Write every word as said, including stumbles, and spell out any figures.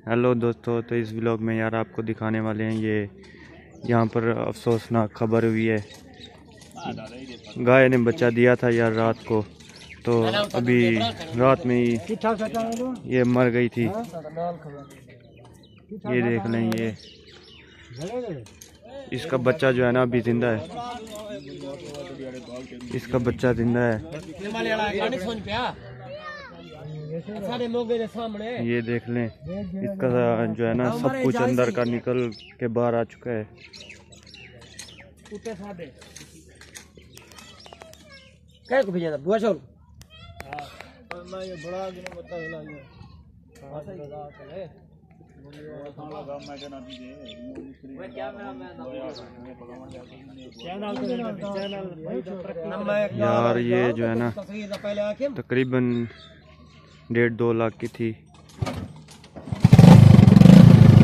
Hello दोस्तों, तो इस व्लॉग में यार आपको दिखाने वाले हैं ये यहाँ पर अफसोसनाक खबर हुई है। गाय ने बच्चा दिया था यार रात को, तो अभी रात में ही ये मर गई थी। ये देख लें, ये इसका बच्चा जो है ना अभी जिंदा है। इसका बच्चा जिंदा है। ये देख लें, इसका जो है ना सब कुछ अंदर का निकल के बाहर आ चुका है। यार ये जो है ना तकरीबन डेढ़ दो लाख की थी।